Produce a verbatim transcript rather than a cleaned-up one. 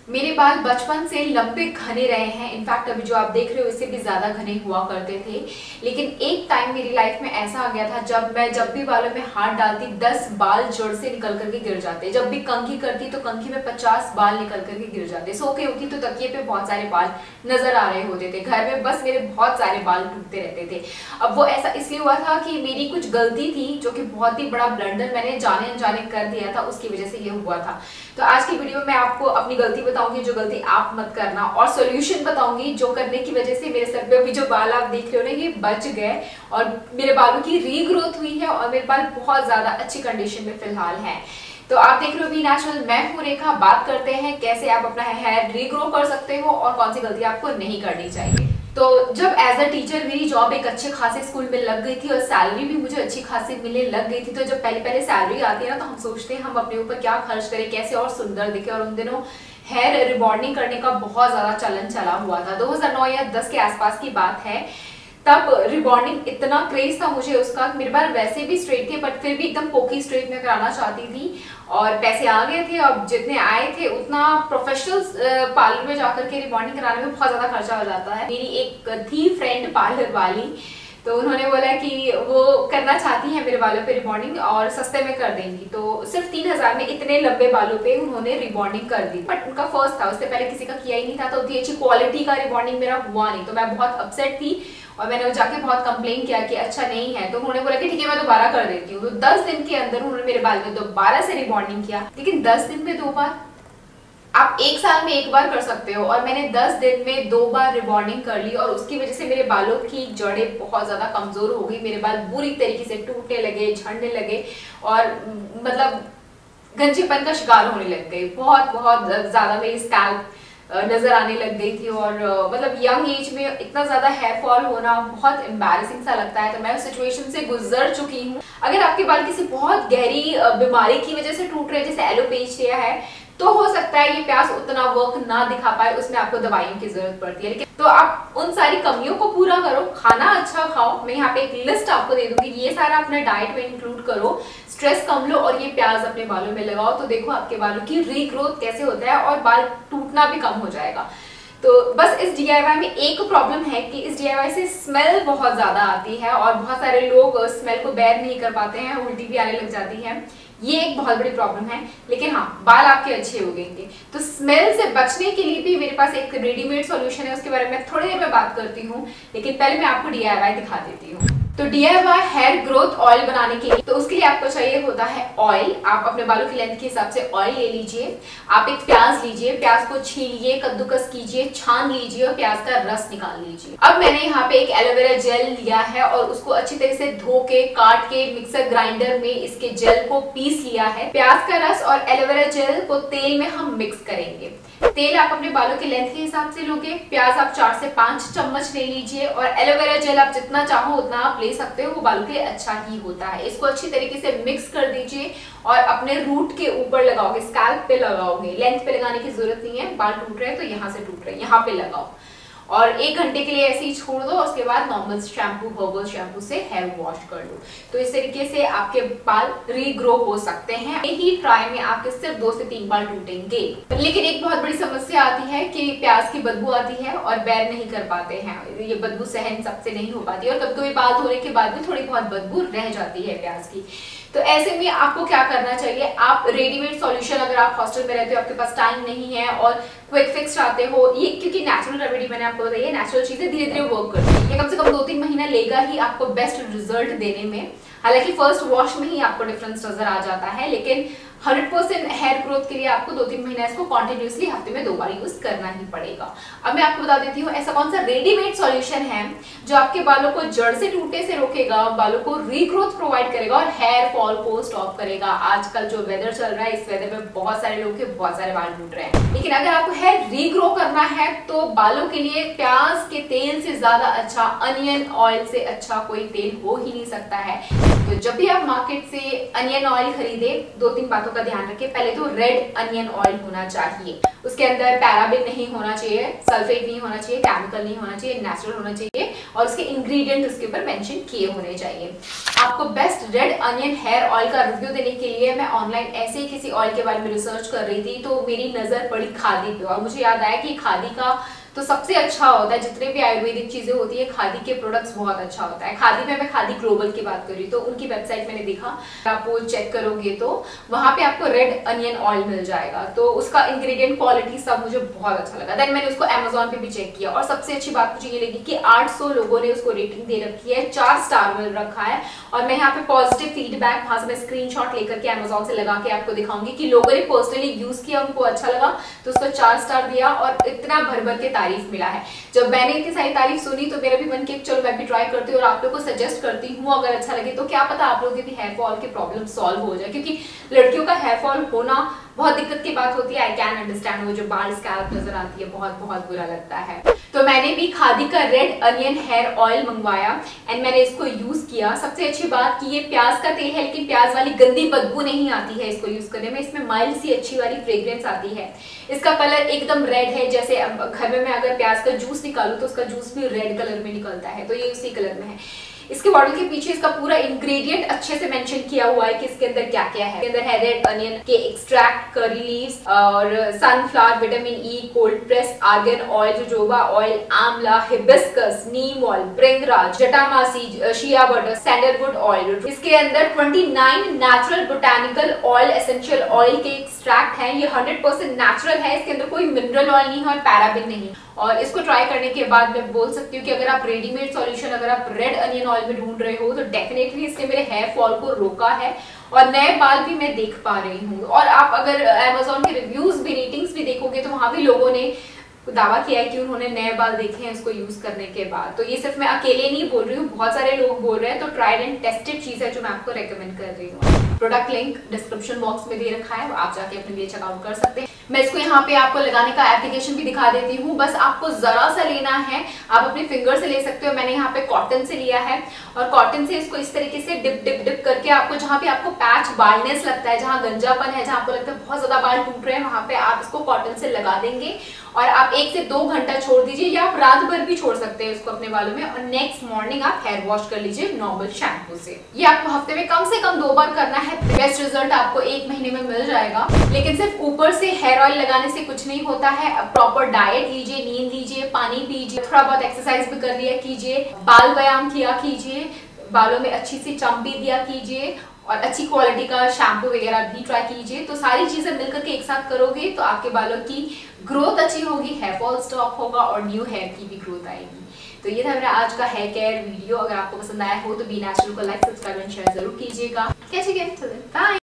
मेरे बाल बचपन से लंबे घने रहे हैं। इनफैक्ट अभी जो आप देख रहे हो इससे भी ज्यादा घने हुआ करते थे। लेकिन एक टाइम मेरी लाइफ में ऐसा आ गया था जब मैं जब भी बालों में हाथ डालती दस बाल जड़ से निकल करके गिर जाते। जब भी कंघी करती तो कंघी में पचास बाल निकल करके गिर जाते। सो के उठी तो तकिए पे बहुत सारे बाल नजर आ रहे होते थे। घर में बस मेरे बहुत सारे बाल टूटते रहते थे। अब वो ऐसा इसलिए हुआ था कि मेरी कुछ गलती थी, जो कि बहुत ही बड़ा ब्लंडर मैंने जाने अनजाने कर दिया था, उसकी वजह से ये हुआ था। तो आज की वीडियो में आपको अपनी गलती बताऊंगी, जो गलती आप मत करना, और सॉल्यूशन बताऊंगी जो करने की वजह से मेरे सर पे अभी जो बाल आप देख रहे हो ना ये बच गए और मेरे बालों की रीग्रोथ हुई है और मेरे बाल बहुत ज्यादा अच्छी कंडीशन में फिलहाल हैं। तो आप देख रहे हो बी नेचुरल, मैं हूं रेखा। बात करते हैं कैसे आप अपना हेयर रीग्रो कर सकते हो और कौन सी गलती आपको नहीं करनी चाहिए। तो जब एज अ टीचर मेरी जॉब एक अच्छे खासे स्कूल में लग गई थी और सैलरी भी मुझे अच्छी खासी मिलने लग गई थी, तो जब पहले पहले सैलरी आती है ना तो हम सोचते हैं हम अपने ऊपर क्या खर्च करें, कैसे और सुंदर दिखे। और उन दिनों हेयर रिबॉन्डिंग करने का बहुत ज्यादा चलन चला हुआ था। दो हज़ार नौ या दस के आसपास की बात है। तब रिबॉन्डिंग इतना क्रेज था मुझे उसका, मेरे बाल वैसे भी स्ट्रेट थे बट फिर भी एकदम पोकी स्ट्रेट में कराना चाहती थी और पैसे आ गए थे। अब जितने आए थे उतना प्रोफेशनल पार्लर में जाकर के रिबॉन्डिंग कराने में बहुत ज्यादा खर्चा हो जाता है। मेरी एक थी फ्रेंड पार्लर वाली, तो उन्होंने बोला कि वो करना चाहती है मेरे बालों पे रिबॉन्डिंग और सस्ते में कर देंगी। तो सिर्फ तीन हजार में इतने लंबे बालों पे उन्होंने रिबॉन्डिंग कर दी। बट उनका फर्स्ट था, उससे पहले किसी का किया ही नहीं था, तो उतनी अच्छी क्वालिटी का रिबॉन्डिंग मेरा हुआ नहीं। तो मैं बहुत अपसेट थी और मैंने जाके बहुत कंप्लेन किया कि अच्छा नहीं है। तो उन्होंने बोला कि ठीक है मैं दोबारा कर देती हूँ। तो दस दिन के अंदर उन्होंने मेरे बाल में दोबारा से रिबॉन्डिंग किया। लेकिन दस दिन में दो बार, आप एक साल में एक बार कर सकते हो और मैंने दस दिन में दो बार रिबॉन्डिंग कर ली और उसकी वजह से मेरे बालों की जड़ें बहुत ज्यादा कमजोर हो गई। मेरे बाल बुरी तरीके से टूटने लगे, झड़ने लगे और मतलब गंजेपन का शिकार होने लग गए। बहुत बहुत ज्यादा मेरी स्कैल्प नजर आने लग गई थी और मतलब यंग एज में इतना ज्यादा हेयर फॉल होना बहुत एम्बैरेसिंग सा लगता है। तो मैं उस सिचुएशन से गुजर चुकी हूँ। अगर आपके बाल किसी बहुत गहरी बीमारी की वजह से टूट रहे, जैसे एलोपेशिया है, तो हो सकता है ये प्याज उतना वर्क ना दिखा पाए, उसमें आपको दवाइयों की जरूरत पड़ती है। लेकिन तो आप उन सारी कमियों को पूरा करो, खाना अच्छा खाओ। मैं यहाँ पे एक लिस्ट आपको दे दूंगी, ये सारा अपने डाइट में इंक्लूड करो, स्ट्रेस कम लो और ये प्याज अपने बालों में लगाओ। तो देखो आपके बालों की रीग्रोथ कैसे होता है और बाल टूटना भी कम हो जाएगा। तो बस इस डी आई वाई में एक प्रॉब्लम है कि इस डी आई वाई से स्मेल बहुत ज्यादा आती है और बहुत सारे लोग स्मेल को बेयर नहीं कर पाते हैं, उल्टी भी आने लग जाती है। ये एक बहुत बड़ी प्रॉब्लम है। लेकिन हाँ, बाल आपके अच्छे हो गएंगे। तो स्मेल से बचने के लिए भी मेरे पास एक रेडीमेड सॉल्यूशन है, उसके बारे में थोड़ी देर में बात करती हूँ। लेकिन पहले मैं आपको डी आई वाई दिखा देती हूँ। तो D I Y hair growth oil बनाने के लिए, तो उसके लिए आपको चाहिए होता है ऑयल। आप अपने बालों की लेंथ के हिसाब से ऑयल ले लीजिए। आप एक प्याज लीजिए, प्याज को छीलिए, कद्दूकस कीजिए, छान लीजिए और प्याज का रस निकाल लीजिए। अब मैंने यहाँ पे एक एलोवेरा जेल लिया है और उसको अच्छी तरह से धो के काट के मिक्सर ग्राइंडर में इसके जेल को पीस लिया है। प्याज का रस और एलोवेरा जेल को तेल में हम मिक्स करेंगे। तेल आप अपने बालों के लेंथ के हिसाब से लोगे। प्याज आप चार से पांच चम्मच ले लीजिए और एलोवेरा जेल आप जितना चाहो उतना आप ले सकते हो, वो बालों के लिए अच्छा ही होता है। इसको अच्छी तरीके से मिक्स कर दीजिए और अपने रूट के ऊपर लगाओगे, स्कैल्प पे लगाओगे। लेंथ पे लगाने की जरूरत नहीं है, बाल टूट रहे हैं तो यहाँ से टूट रहे हैं, यहाँ पे लगाओ और एक घंटे के लिए ऐसे ही छोड़ दो। उसके बाद नॉर्मल शैम्पू, हर्बल शैम्पू से हेयर वॉश कर लो। तो इस तरीके से आपके बाल रीग्रो हो सकते हैं। यही ट्राई में आपके सिर्फ दो से तीन बाल टूटेंगे। लेकिन एक बहुत बड़ी समस्या आती है कि प्याज की बदबू आती है और बैर नहीं कर पाते हैं। ये बदबू सहन सबसे नहीं हो पाती और कभी कभी बाल धोने के बाद भी थोड़ी बहुत बदबू रह जाती है प्याज की। तो ऐसे में आपको क्या करना चाहिए, आप रेडीमेड सॉल्यूशन, अगर आप हॉस्टल में रहते हो, आपके पास टाइम नहीं है और क्विक फिक्स चाहते हो, ये क्योंकि नेचुरल रेमेडी मैंने आपको बताई है, नेचुरल चीजें धीरे धीरे वर्क करती है। ये कम से कम दो तीन महीना लेगा ही आपको बेस्ट रिजल्ट देने में। हालांकि फर्स्ट वॉश में ही आपको डिफरेंस नजर आ जाता है, लेकिन हंड्रेड परसेंट हेयर ग्रोथ के लिए आपको दो तीन महीना इसको कॉन्टिन्यूसली हफ्ते में दो बार यूज करना ही पड़ेगा। अब मैं आपको बता देती हूँ ऐसा कौन सा रेडीमेड सॉल्यूशन है जो आपके बालों को जड़ से टूटने से रोकेगा, बालों को रीग्रोथ प्रोवाइड करेगा और हेयर फॉल को स्टॉप करेगा। आजकल जो वेदर चल रहा है, इस वेदर में बहुत सारे लोगों के बहुत सारे बाल टूट रहे हैं। लेकिन अगर आपको हेयर रीग्रो करना है तो बालों के लिए प्याज के तेल से ज्यादा अच्छा, अनियन ऑयल से अच्छा कोई तेल हो ही नहीं सकता है। तो जब भी आप मार्केट से अनियन ऑयल खरीदे, दो तीन बातों बातों का ध्यान रखें। पहले तो रेड अनियन ऑयल होना चाहिए, उसके अंदर पैराबिन नहीं होना चाहिए, सल्फेट नहीं होना चाहिए, केमिकल नहीं होना चाहिए, नेचुरल होना चाहिए और उसके इंग्रेडिएंट उसके ऊपर मेंशन किए होने चाहिए। आपको best red onion hair oil का रिव्यू देने के लिए मैं ऑनलाइन ऐसे ही किसी ऑयल के बारे में रिसर्च कर रही थी, तो मेरी नजर पड़ी खादी पे और मुझे याद आया कि खादी का तो सबसे अच्छा होता है, जितने भी आयुर्वेदिक चीजें होती है खादी के प्रोडक्ट्स बहुत अच्छा होता है। खादी में मैं खादी ग्लोबल की बात कर रही हूँ, तो उनकी वेबसाइट मैंने देखा, आप वो चेक करोगे तो वहां पे आपको रेड अनियन ऑयल मिल जाएगा। तो उसका इंग्रेडिएंट क्वालिटी सब मुझे बहुत अच्छा लगा। देन मैंने उसको अमेजोन पे भी चेक किया और सबसे अच्छी बात मुझे ये लगी कि आठ सौ लोगों ने उसको रेटिंग दे रखी है, चार स्टार मिल रखा है। और मैं यहाँ पे पॉजिटिव फीडबैक वहां से मैं स्क्रीनशॉट लेकर के अमेजोन से लगा के आपको दिखाऊंगी कि लोगों ने पर्सनली यूज किया, उनको अच्छा लगा तो उसको चार स्टार दिया और इतना भर भर के तारीफ मिला है। जब मैंने इतनी सारी तारीफ सुनी तो मेरा भी मन किया चलो मैं भी ट्राई करती हूँ और आप लोगों को सजेस्ट करती हूँ, अगर अच्छा लगे तो क्या पता आप लोगों के भी हेयर फॉल के प्रॉब्लम सॉल्व हो जाए, क्योंकि लड़कियों का हेयर फॉल होना बहुत दिक्कत की बात होती है। आई कैन अंडरस्टैंड, वो जो बाल स्कैल्प नजर आती है बहुत बहुत बुरा लगता है। तो मैंने भी खादी का रेड अनियन हेयर ऑयल मंगवाया एंड मैंने इसको यूज किया। सबसे अच्छी बात कि ये प्याज का तेल है, लेकिन प्याज वाली गंदी बदबू नहीं आती है इसको यूज करने में। इसमें माइल्ड सी अच्छी वाली फ्रेग्रेंस आती है। इसका कलर एकदम रेड है, जैसे घर में मैं अगर प्याज का जूस निकालूं तो उसका जूस भी रेड कलर में निकलता है, तो ये उसी कलर में है। इसके बॉटल के पीछे इसका पूरा इंग्रेडिएंट अच्छे से मेंशन किया हुआ है कि इसके अंदर क्या क्या है। इसके अंदर है रेड अनियन के एक्सट्रैक्ट, करी लीव्स और sunflower, vitamin E, cold press argan oil, jojoba oil, amla, hibiscus, neem oil, bhringraj, jatamasi, shea butter, sandalwood oil. इसके अंदर उनतीस natural botanical oil, essential oil के एक्सट्रैक्ट हैं। ये हंड्रेड परसेंट नेचुरल है, इसके अंदर कोई मिनरल ऑयल नहीं है और पैराबिन नहीं। और इसको ट्राई करने के बाद मैं बोल सकती हूँ कि अगर आप रेडीमेड सॉल्यूशन अगर आप रेड अनियन ऑयल में ढूंढ रहे हो तो डेफिनेटली इसने मेरे हेयर फॉल को रोका है और नए बाल भी मैं देख पा रही हूँ। और आप अगर अमेजोन के रिव्यूज भी, रेटिंग्स भी देखोगे तो वहां भी लोगों ने दावा किया है कि उन्होंने नए बाल देखे हैं इसको यूज करने के बाद। तो ये सिर्फ मैं अकेले नहीं बोल रही हूँ, बहुत सारे लोग बोल रहे हैं। तो ट्राइड एंड टेस्टेड चीज है जो मैं आपको रेकमेंड कर रही हूँ। प्रोडक्ट लिंक डिस्क्रिप्शन बॉक्स में दे रखा है, आप जाके अपने लिए चेकआउट कर सकते हैं। मैं इसको यहाँ पे आपको लगाने का एप्लीकेशन भी दिखा देती हूँ, बस आपको जरा सा लेना है, आप अपने फिंगर से ले सकते हो। मैंने यहाँ पे कॉटन से लिया है और कॉटन से इसको इस तरीके से डिप डिप डिप करके आपको जहाँ पे आपको पैच बालनेस लगता है, जहाँ गंजापन है, जहाँ आपको लगता है बहुत ज्यादा बाल टूट रहे हैं, वहां पे आप इसको कॉटन से लगा देंगे और आप एक से दो घंटा छोड़ दीजिए या आप रात भर भी छोड़ सकते हैं इसको अपने बालों में और नेक्स्ट मॉर्निंग आप हेयर वॉश कर लीजिए नॉर्मल शैम्पू से। ये आपको हफ्ते में कम से कम दो बार करना है, बेस्ट रिजल्ट आपको एक महीने में मिल जाएगा। लेकिन सिर्फ ऊपर से हेयर ऑयल लगाने से कुछ नहीं होता है, प्रॉपर डाइट लीजिए, नींद लीजिए, पानी पीजिए, थोड़ा बहुत एक्सरसाइज भी कर लिया कीजिए, बाल व्यायाम किया कीजिए, बालों में अच्छी सी चम्पी दिया कीजिए और अच्छी क्वालिटी का शैम्पू वगैरह भी ट्राई कीजिए। तो सारी चीजें मिलकर के एक साथ करोगे तो आपके बालों की ग्रोथ अच्छी होगी, हेयर फॉल स्टॉप होगा और न्यू हेयर की भी ग्रोथ आएगी। तो ये था मेरा आज का हेयर केयर वीडियो। अगर आपको पसंद आया हो तो बी नेचुरल को लाइक, सब्सक्राइब एंड शेयर जरूर कीजिएगा। कैसे बाय।